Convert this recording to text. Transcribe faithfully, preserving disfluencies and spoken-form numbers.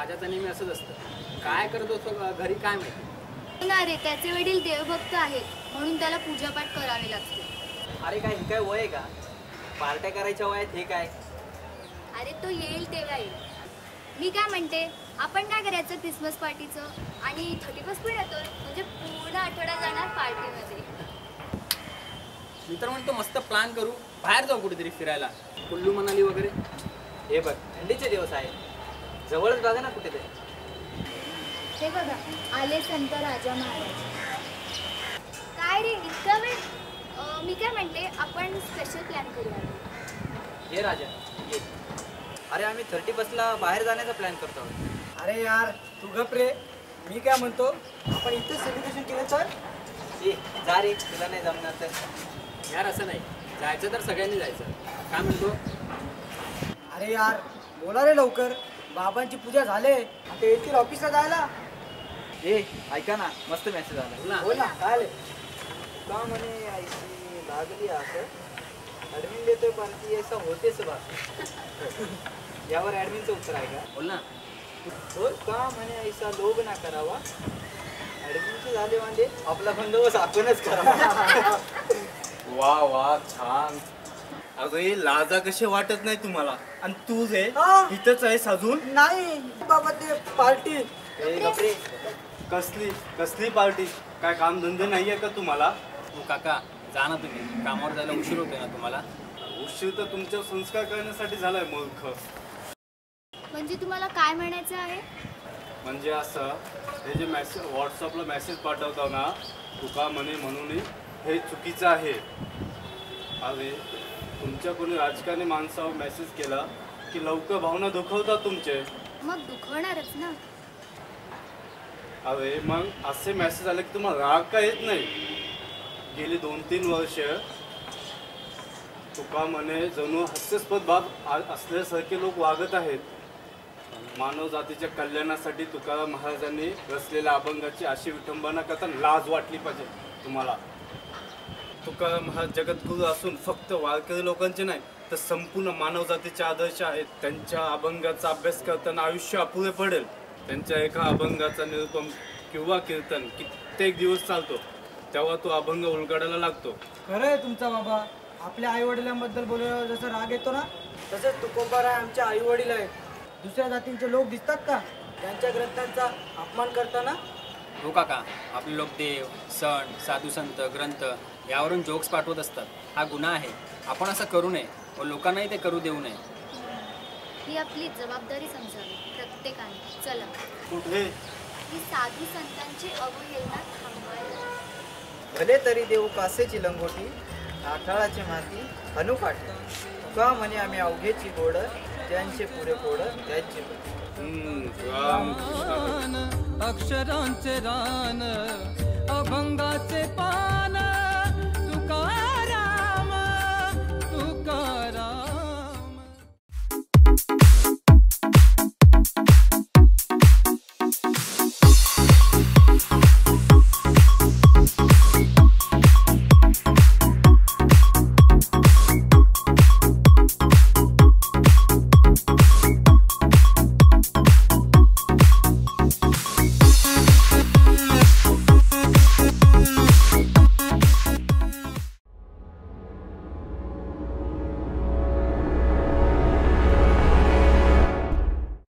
राजाचा नेहमी असंच असतं, काय करतो तो घरी काय माहिती ना रे. त्याचे वडील देवभक्त आहेत म्हणून त्याला पूजापाठ करावे लागते. अरे काय ही काय वय आहे का? पार्ट्या करायच्या वयात हे काय? अरे तो येईल तेव्हा येईल. मी काय म्हणते, आपण काय करायचं क्रिसमस पार्टीचं आणि थर्टी फर्स्ट पण येतोय म्हणजे पूर्ण आठवडा जाणार पार्टीमध्ये. मी तर म्हणतो मस्त प्लॅन करू, बाहेर जाऊ कुठेतरी फिरायला, कुल्लू मनाली वगैरे. हे बघ थंडीचे दिवस आहे, जवळच बघा ना कुठेतरी. हे बघा आले संत राजा महाराज. काय रे इतका वेळ? मी काय म्हणते आपण स्पेशल प्लॅन करूया. ये राजा ये. अरे आम्ही थर्टी फर्स्टला बाहेर जाण्याचा प्लॅन करतो. अरे यार तू गप रे. मी काय म्हणतो आपण इथं सेलिब्रेशन केलं तर. ये जा रे, तुला नाही जमणार तर. यार असं नाही, जायचं तर सगळ्यांनी जायचं. काय म्हणतो? अरे यार बोला रे लवकर, बाबांची पूजा झाले आता येतील ऑफिसला जायला. ए ऐका ना, मस्त मेसेज आला. बोल ना काय आले? का म्हणे ऐशी लागली असं ॲडमिन देतोय पार्टी असं होतेच बा. यावर ॲडमिनचं उत्तर आहे का? बोल ना. बोल का म्हणे ऐसा लोभ ना करावा, ॲडमिनचे झाले म्हणजे आपला बंदोबस्त आपणच करावा. वा वा छान. अगं लाजा कसे वाटत नाही तुम्हाला? आणि तू जे इथंच आहेस अजून? नाही बाबा ते पार्टी. गपरे. कसली कसली पार्टी? काय काम धंदे नाहीये का तुम्हाला? तू काका जा ना, तुम्ही कामावर जायला उशीर होते ना तुम्हाला. उशीर तर तुमच्या संस्कार करण्यासाठी झालाय मूर्ख. म्हणजे तुम्हाला काय म्हणायचं आहे? म्हणजे असं हे जे मेसेज व्हॉट्सअपला मेसेज पाठवतो ना तुका म्हणे म्हणून हे चुकीचं आहे. अरे तुमच्या कोणी राजकारणी माणसावर मेसेज केला की लवकर भावना दुखवतात तुमचे. मग दुखवणारच ना. अरे मग असे मेसेज आले की तुम्हाला राग का येत नाही? गेली दोन तीन वर्ष तुका म्हणे जणू हास्यास्पद बाब असल्यासारखे लोक वागत आहेत. मानव जातीच्या कल्याणासाठी तुकाराम महाराजांनी रचलेल्या अभंगाची अशी विटंबना करता लाज वाटली पाहिजे तुम्हाला. तुकाराम महाराज जगद्गुरू असून फक्त वारकरी लोकांचे नाही तर संपूर्ण मानव जातीचे आदर्श आहेत. त्यांच्या अभंगाचा अभ्यास करताना आयुष्य अपुरे पडेल. त्यांच्या एका अभंगाचा निरूपम किंवा कीर्तन कित्येक दिवस चालतो तेव्हा तो अभंग उलगडायला लागतो. खरं आहे तुमचा बाबा. आपल्या आई वडिलांबद्दल बोलल्यावर जसं राग येतो ना तसंच तुकोबाराय आमच्या आई वडील आहेत. दुसऱ्या जातींचे लोक दिसतात का त्यांच्या ग्रंथांचा अपमान करताना? हो काका, आपले लोक देव, सण, साधू संत, ग्रंथ यावरून जोक्स पाठवत असतात. हा गुन्हा आहे. आपण असं करू नये व लोकांनाही ते करू देऊ नये. ही आपली जबाबदारी समजावी प्रत्येकाने. चला कुठे? ही साधू संतांची अवहेलना थांबवायला. भले तरी देऊ कासेची लंगोटी, आठाळाची माती हनुकाठी. तुका म्हणे आम्ही अवघेची गोड, त्यांचे पुरे कोड त्यांचे. अक्षरांचे रान अभंगाचे पान